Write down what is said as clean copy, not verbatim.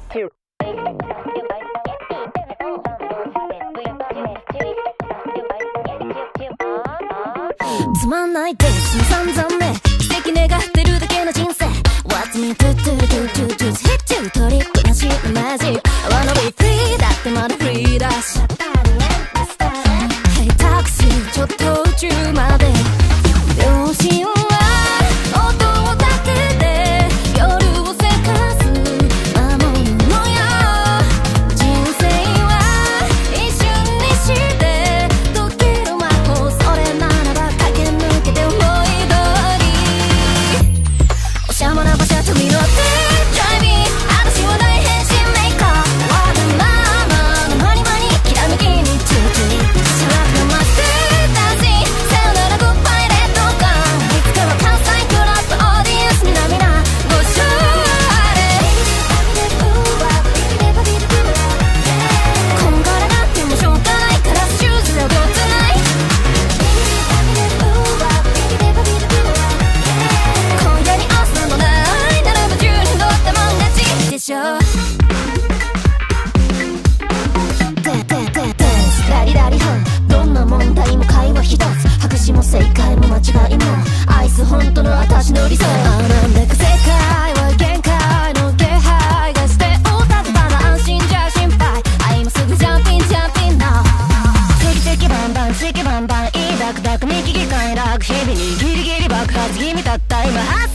つまんないです散々ね奇跡願ってるだけの人生 What's me to do do do do hit you トリックなしのマジック I wanna be free だってまだフリーだし Hey タクシーちょっと宇宙まで両親は音だけで夜をせかす魔物のよ人生は一瞬にして溶ける魔法それならば駆け抜けて思い通りおしゃもな馬車飛び乗って Drive me 私は大変身メーカーわがままのマニマニきらめきにチューチューシャラフなマスターダンシングさよならグッバイレッドガンいつかは関西クラブオーディエンスに涙ご賞礼こんがらがってもしょうがないからシューズで踊ってない今夜に明日もないならば10人とっても同じでしょラリラリハンどんな問題も会話一つ白紙も正解も間違いも愛す本当の私の理想なんだか世界は限界の気配がしておたずただ安心じゃ心配あ今すぐジャンピンジャンピンな次々バンバン次バンバンいいダクダク右機械楽日々にギリギリ爆発気味たった今